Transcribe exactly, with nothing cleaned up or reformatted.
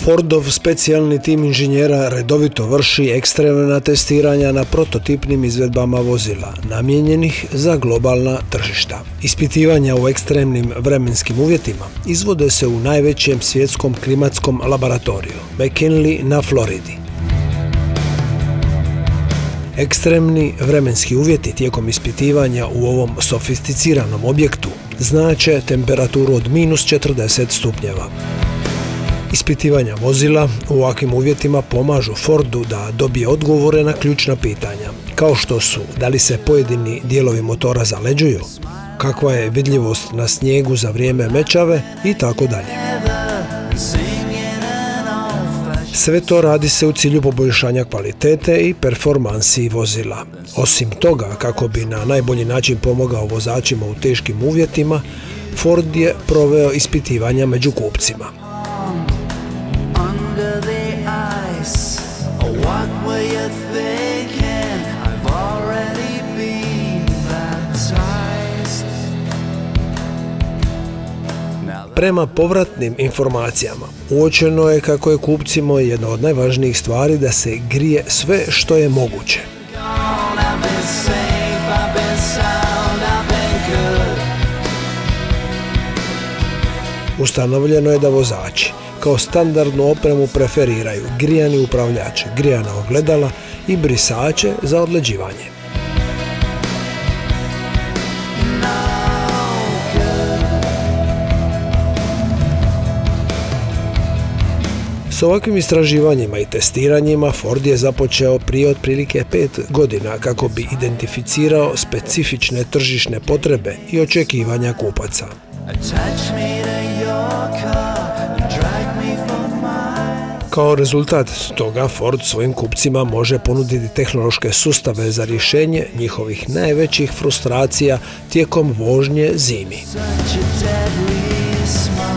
Fordov specijalni tim inženjera redovito vrši ekstremna testiranja na prototipnim izvedbama vozila, namijenjenih za globalna tržišta. Ispitivanja u ekstremnim vremenskim uvjetima izvode se u najvećem svjetskom klimatskom laboratoriju, McKinley na Floridi. Ekstremni vremenski uvjeti tijekom ispitivanja u ovom sofisticiranom objektu znače temperaturu od minus četrdeset stupnjeva. Ispitivanja vozila u ovakvim uvjetima pomažu Fordu da dobije odgovore na ključna pitanja, kao što su da li se pojedini dijelovi motora zaleđuju, kakva je vidljivost na snijegu za vrijeme mećave i tako dalje. Sve to radi se u cilju poboljšanja kvalitete i performansi vozila. Osim toga, kako bi na najbolji način pomogao vozačima u teškim uvjetima, Ford je proveo ispitivanja među kupcima. Prema povratnim informacijama, uočeno je kako je kupcima jedna od najvažnijih stvari da se grije sve što je moguće. Ustanovljeno je da vozači kao standardnu opremu preferiraju grijani upravljač, grijana ogledala i brisače za odleđivanje. S ovakvim istraživanjima i testiranjima Ford je započeo prije otprilike pet godina kako bi identificirao specifične tržišne potrebe i očekivanja kupaca. Kao rezultat toga Ford svojim kupcima može ponuditi tehnološke sustave za rješenje njihovih najvećih frustracija tijekom vožnje zimi.